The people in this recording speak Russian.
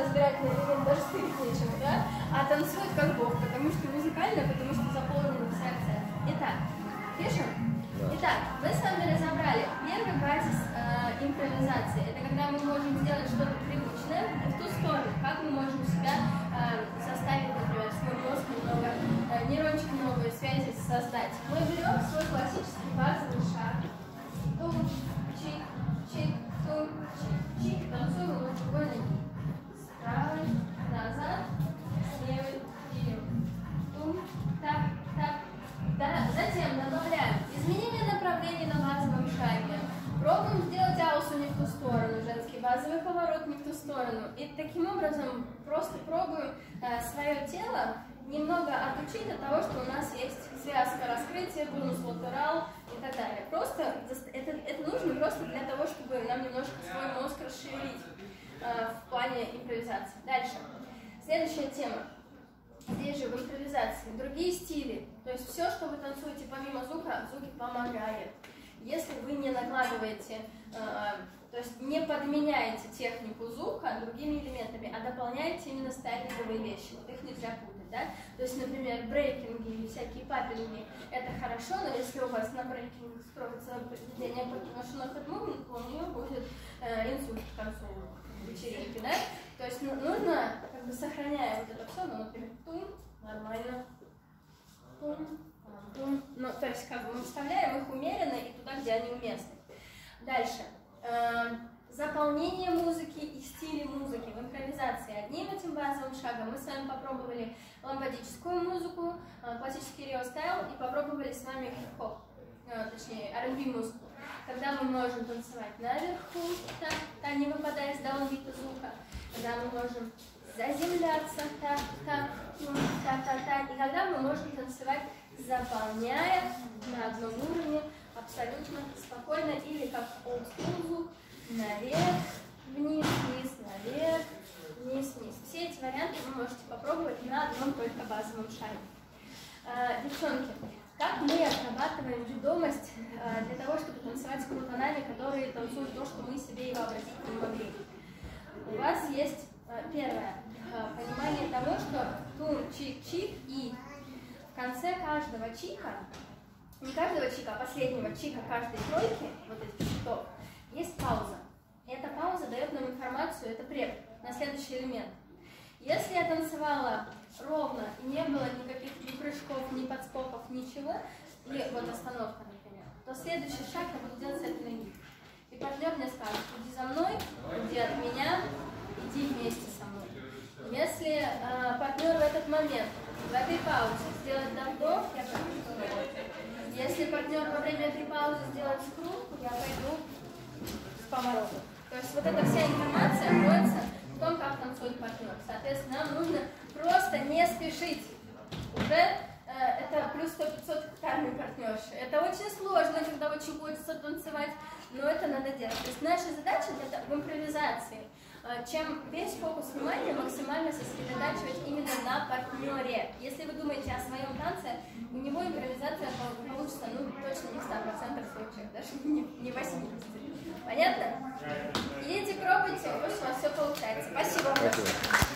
разбирательный элемент, даже стыдить нечего, да? А танцует как бог, потому что музыкально, потому что заполнена вся акция. Итак, пишем? Итак, мы с вами разобрали первый базис импровизации. Это когда мы можем сделать что-то привычное в ту сторону, как мы можем себя заставить, например, свой мозг немного, нейрончики новые связи создать. Мы берем свой классический базовый шаг. Тум, чик, чик, тум, чик, чик. Танцуем его другой ноги. С правой назад, с левой вперед. Тум, так, так. Да, затем добавляем изменение направления на базовом шаге. Пробуем сделать аусу не в ту сторону, женский базовый поворот не в ту сторону. И таким образом просто пробуем свое тело немного отучить от того, что у нас есть связка раскрытия, бонус латерал и так далее. Просто это нужно просто для того, чтобы нам немножко свой мозг расширить в плане импровизации. Дальше. Следующая тема. Здесь же в импровизации другие стили, то есть все, что вы танцуете помимо звука, звуки помогает. Если вы не накладываете, то есть не подменяете технику звука другими элементами, а дополняете именно стайлинговые вещи, вот их нельзя путать, да? То есть, например, брейкинги или всякие паппинги, это хорошо, но если у вас на брейкинг строится произведение на хэдмувинг, то у нее будет инсульт к концу вечеринки, да? То есть нужно, как бы сохраняя вот это все, ну, например, тум, нормально, тум, тум. Ну, то есть, как бы мы вставляем их умеренно и туда, где они уместны. Дальше. Заполнение музыки и стили музыки в импровизации. Одним этим базовым шагом мы с вами попробовали ламбадическую музыку, классический рио-стайл, и попробовали с вами хип-хоп, точнее, R&B музыку. Когда мы можем танцевать наверху, так, не выпадая из даунбита звука, когда мы можем заземляться, так, и когда мы можем танцевать, заполняя на одном уровне абсолютно спокойно, или как олдскул звук, наверх, вниз, вниз, наверх, вниз, вниз. Все эти варианты вы можете попробовать на одном только базовом шаге. Девчонки, как мы отрабатываем ведомость для того, чтобы танцевать с крутонами, которые танцуют то, что мы себе и вообразить не могли? У вас есть первое понимание того, что тум, чик, чик, и в конце каждого чика, не каждого чика, а последнего чика каждой тройки, вот этих читов, есть пауза. И эта пауза дает нам информацию, это преп на следующий элемент. Если я танцевала ровно и не было никаких ни прыжков, ни подскоков, ничего, и вот остановка, например, то следующий шаг я буду делать с этой ноги. И партнер мне скажет: иди за мной, иди от меня, иди вместе со мной. Если партнер в этот момент, в этой паузе сделает вдох, я пойду второй. Если партнер во время этой паузы сделает скрутку, я пойду с поворотом. То есть вот эта вся информация кроется в том, как танцует партнер. Соответственно, нам нужно просто не спешить. Уже это плюс 100-500 гектарной партнерши. Это очень сложно, когда очень хочется танцевать, но это надо делать. То есть наша задача в импровизации, чем весь фокус внимания максимально сосредотачивать именно на партнере. Если вы думаете о своем танце, у него импровизация получится, ну, точно не в 100% случаев, даже не 80%. Понятно? Идите, пробуйте, пусть у вас все получается. Спасибо.